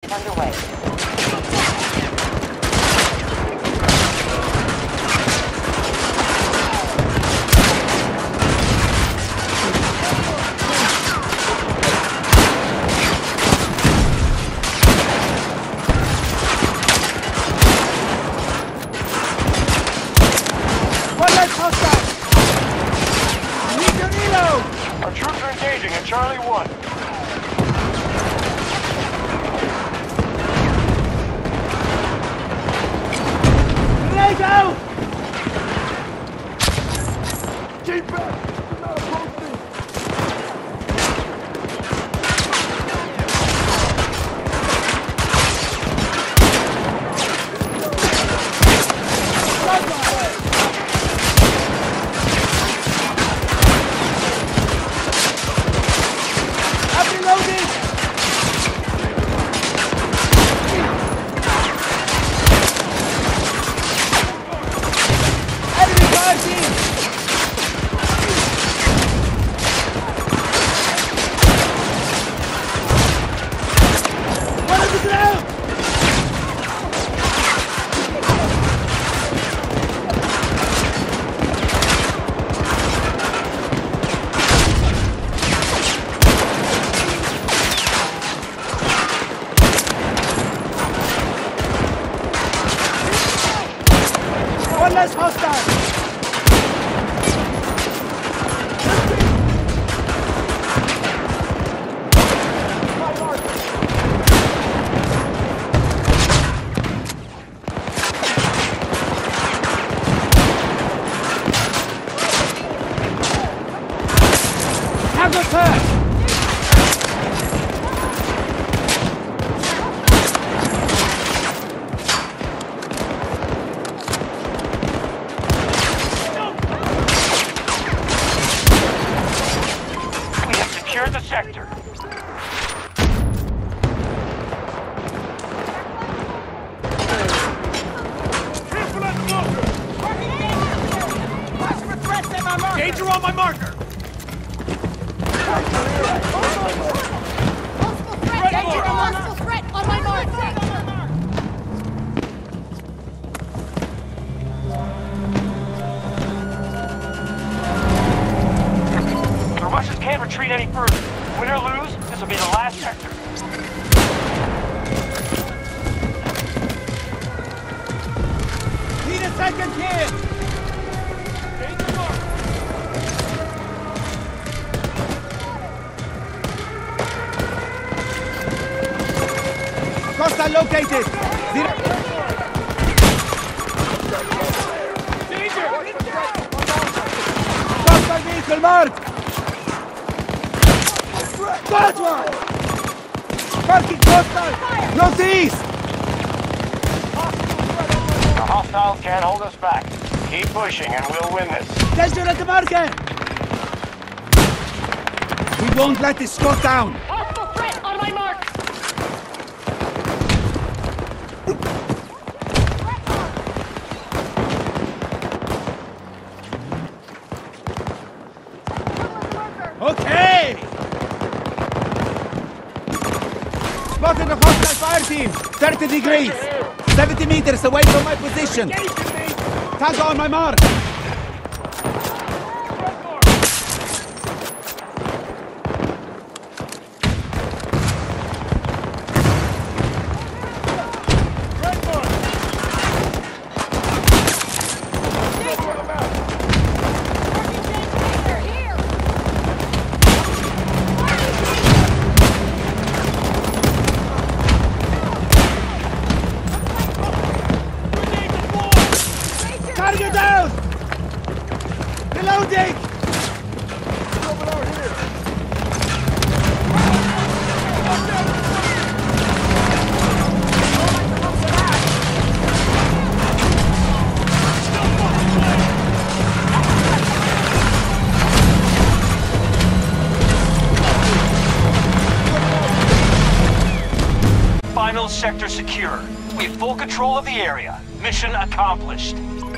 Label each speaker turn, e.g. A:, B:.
A: Airstrike underway.
B: Our troops are engaging at Charlie 1.
C: Grenade out! Keep back! Do not approach me! One less hostile! Tango first!
B: Secure the sector. Danger on my marker!
D: Danger! A hostile threat on my mark!
B: The Russians can't retreat any further. Win or lose, this will be the last sector.
C: Need a second here! Costa located!
B: Danger!
C: Costa vehicle marked! That one! Parking Costa! Northeast!
B: The hostiles can't hold us back. Keep pushing and we'll win this.
C: Danger at the market! We won't let this go down!
D: Hostile threat on my mark!
C: Okay! Spotted a hostile fire team! 30 degrees! 70 meters away from my position! Tango on my mark! Target down! Reloading!
B: Final sector secure. We have full control of the area. Mission accomplished.